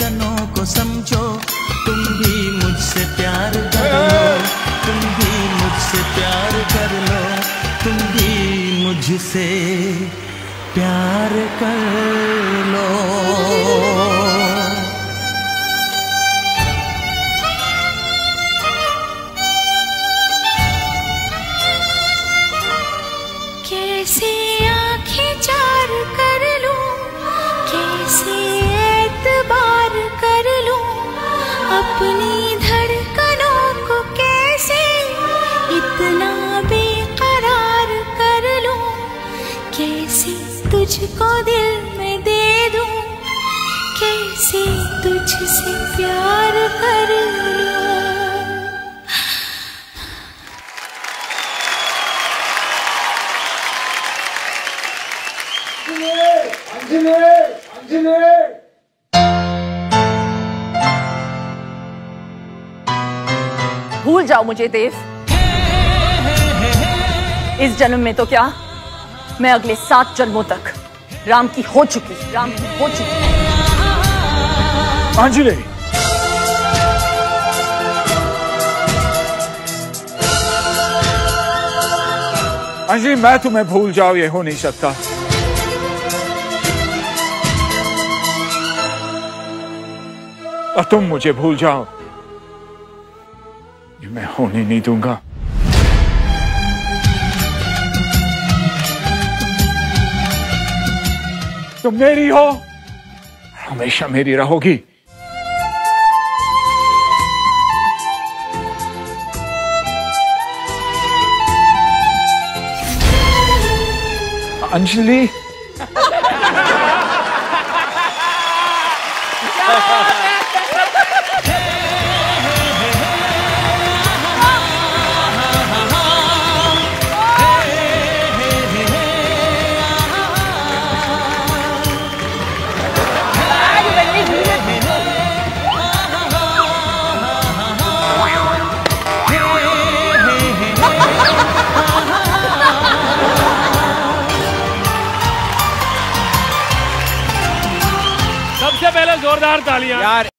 धड़कनों को समझो, तुम भी मुझसे प्यार कर लो, तुम भी मुझसे प्यार कर लो, तुम भी मुझसे प्यार कर लो। कैसे आँखें चार कर लूं, कैसे एतबार कर लूं, अपनी धड़कनों को कैसे इतना बेकरार कर लूं, कैसे तुझको दिल में दे दूं, कैसे तुझसे प्यार कर लूं। भूल जाओ मुझे देव, इस जन्म में तो क्या, मैं अगले 7 जन्मों तक राम की हो चुकी। अंजलि, अंजलि, मैं तुम्हें भूल जाऊं ये हो नहीं सकता। और तुम मुझे भूल जाओ, ये मैं होने नहीं दूंगा। तुम मेरी हो, हमेशा मेरी रहोगी। अंजलि, सबसे पहले जोरदार तालियां यार।